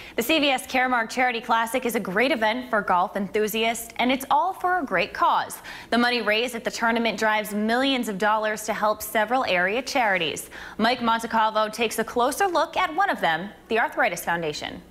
The CVS Caremark Charity Classic is a great event for golf enthusiasts, and it's all for a great cause. The money raised at the tournament drives millions of dollars to help several area charities. Mike Montecalvo takes a closer look at one of them, the Arthritis Foundation.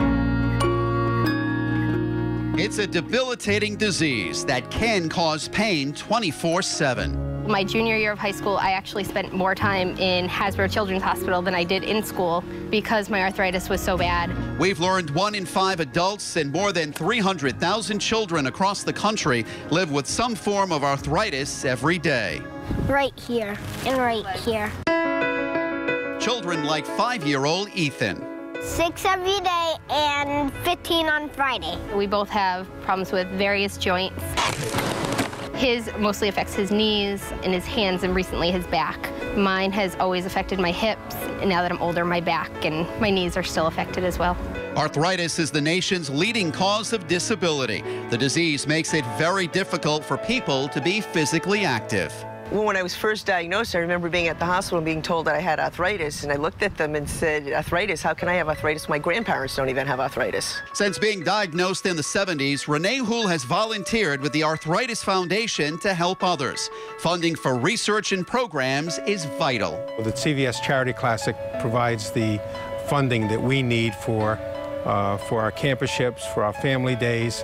It's a debilitating disease that can cause pain 24/7. My junior year of high school, I actually spent more time in Hasbro Children's Hospital than I did in school because my arthritis was so bad. We've learned 1 in 5 adults and more than 300,000 children across the country live with some form of arthritis every day. Right here and right here. Children like 5-year-old Ethan. 6 every day and 15 on Friday. We both have problems with various joints. His mostly affects his knees and his hands, and recently his back. Mine has always affected my hips, and now that I'm older, my back and my knees are still affected as well. Arthritis is the nation's leading cause of disability. The disease makes it very difficult for people to be physically active. Well, when I was first diagnosed, I remember being at the hospital and being told that I had arthritis, and I looked at them and said, arthritis? How can I have arthritis? My grandparents don't even have arthritis. Since being diagnosed in the 70s, Renee Houle has volunteered with the Arthritis Foundation to help others. Funding for research and programs is vital. The CVS Charity Classic provides the funding that we need for our camperships, for our family days,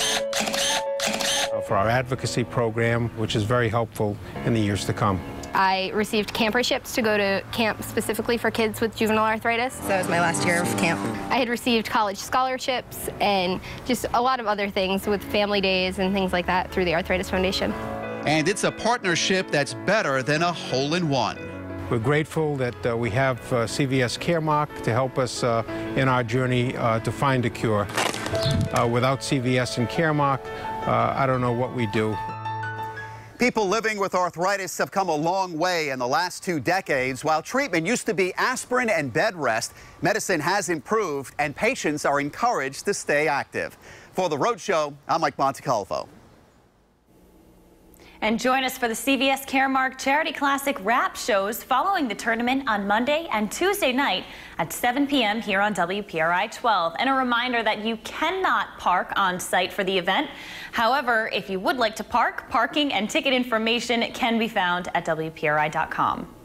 for our advocacy program, which is very helpful in the years to come. I received camperships to go to camp specifically for kids with juvenile arthritis. That was my last year of camp. I had received college scholarships and just a lot of other things with family days and things like that through the Arthritis Foundation. And it's a partnership that's better than a hole-in-one. We're grateful that we have CVS Caremark to help us in our journey to find a cure. Without CVS and Caremark, I don't know what we do. People living with arthritis have come a long way in the last 2 decades. While treatment used to be aspirin and bed rest, medicine has improved and patients are encouraged to stay active. For the Rhode Show, I'm Mike Montecalvo. And join us for the CVS Caremark Charity Classic wrap shows following the tournament on Monday and Tuesday night at 7 p.m. here on WPRI 12. And a reminder that you cannot park on site for the event. However, if you would like to park, parking and ticket information can be found at WPRI.com.